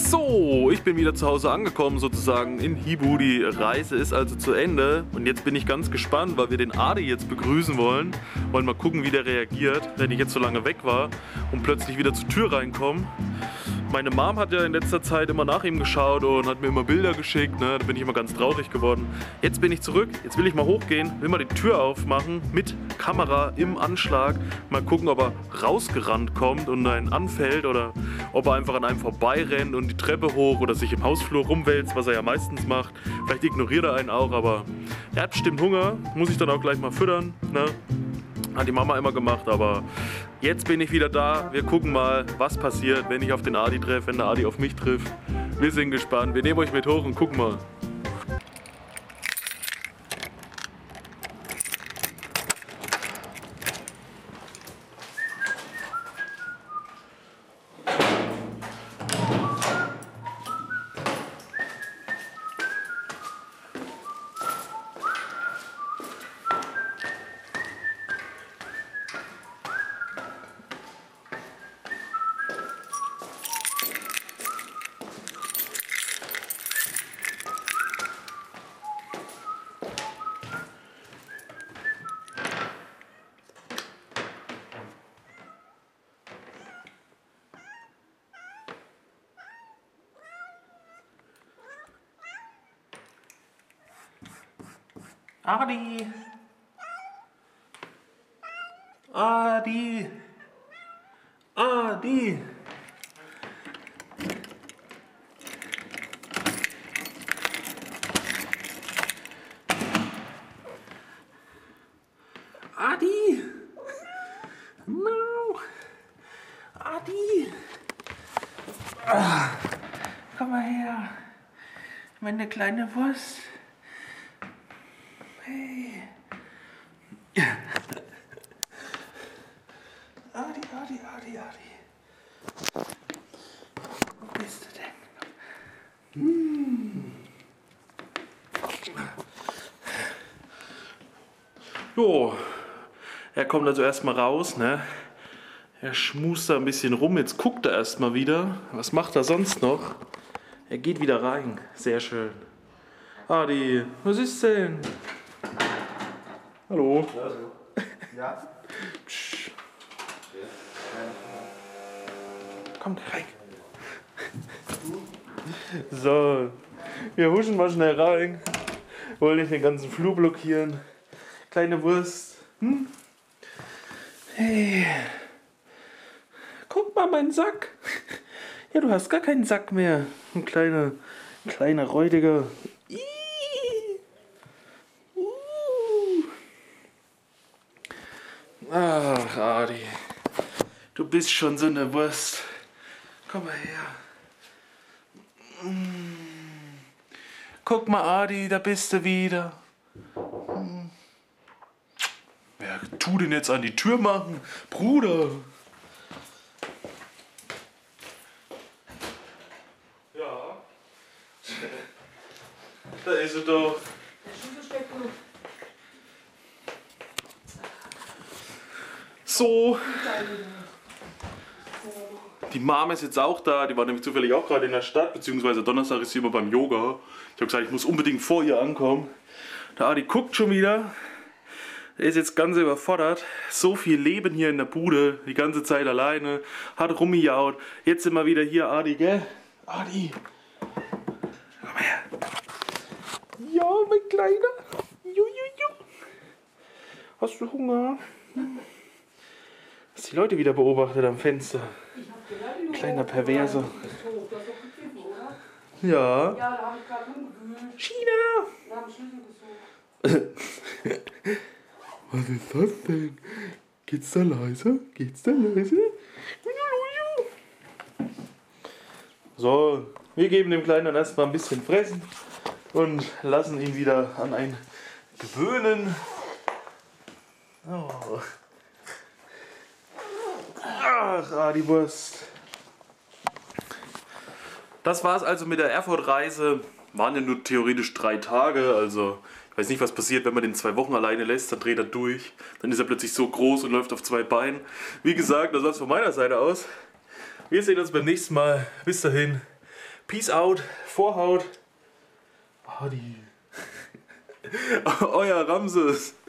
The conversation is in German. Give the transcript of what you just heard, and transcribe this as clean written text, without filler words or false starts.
So, ich bin wieder zu Hause angekommen sozusagen in Hibu. Die Reise ist also zu Ende und jetzt bin ich ganz gespannt, weil wir den Adi jetzt begrüßen wollen. Wollen mal gucken, wie der reagiert, wenn ich jetzt so lange weg war und plötzlich wieder zur Tür reinkomme. Meine Mom hat ja in letzter Zeit immer nach ihm geschaut und hat mir immer Bilder geschickt, ne? Da bin ich immer ganz traurig geworden. Jetzt bin ich zurück, jetzt will ich mal hochgehen, will mal die Tür aufmachen mit Kamera im Anschlag. Mal gucken, ob er rausgerannt kommt und einen anfällt oder ob er einfach an einem vorbeirennt und die Treppe hoch oder sich im Hausflur rumwälzt, was er ja meistens macht. Vielleicht ignoriert er einen auch, aber er hat bestimmt Hunger, muss ich dann auch gleich mal füttern, ne? Hat die Mama immer gemacht, aber jetzt bin ich wieder da. Wir gucken mal, was passiert, wenn ich auf den Adi treffe, wenn der Adi auf mich trifft. Wir sind gespannt. Wir nehmen euch mit hoch und gucken mal. Adi! Adi! Adi! Adi! No! Adi! Komm mal her! Meine kleine Wurst! Hey! Adi, Adi, Adi, Adi. Wo bist du denn? Jo, er kommt also erstmal raus, ne? Er schmust da ein bisschen rum, jetzt guckt er erstmal wieder. Was macht er sonst noch? Er geht wieder rein. Sehr schön. Adi, was ist denn? Hallo. Ja? Psch. Kommt rein. So, wir huschen mal schnell rein. Wollen nicht den ganzen Flur blockieren. Kleine Wurst. Hm? Hey. Guck mal, mein Sack. Ja, du hast gar keinen Sack mehr. Ein kleiner räudiger. Ach, Adi. Du bist schon so eine Wurst. Komm mal her. Guck mal, Adi, da bist du wieder. Wer tut denn jetzt an die Tür machen? Bruder. Ja. Da ist er doch. So. Die Mama ist jetzt auch da, die war nämlich zufällig auch gerade in der Stadt, beziehungsweise Donnerstag ist sie immer beim Yoga. Ich habe gesagt, ich muss unbedingt vor ihr ankommen. Der Adi guckt schon wieder. Er ist jetzt ganz überfordert. So viel Leben hier in der Bude, die ganze Zeit alleine, hat rumgejaut. Jetzt sind wir wieder hier, Adi, gell? Adi. Komm her. Ja, mein Kleiner. Jujuju. Hast du Hunger? Hast die Leute wieder beobachtet am Fenster? Kleiner Perverser. Ja. Ja, da habe ich gerade rumgewühlt. China! Da habe ich Schlüssel gesucht. Was ist das denn? Geht's da leise? Geht's da leise? So, wir geben dem Kleinen dann erstmal ein bisschen fressen und lassen ihn wieder an ein gewöhnen. Oh. Ach, Adi Wurst. Das war's also mit der Erfurt-Reise. Waren ja nur theoretisch 3 Tage, also ich weiß nicht, was passiert, wenn man den 2 Wochen alleine lässt, dann dreht er durch. Dann ist er plötzlich so groß und läuft auf 2 Beinen. Wie gesagt, das war's von meiner Seite aus. Wir sehen uns beim nächsten Mal. Bis dahin. Peace out, Vorhaut. Adi. Euer Ramses.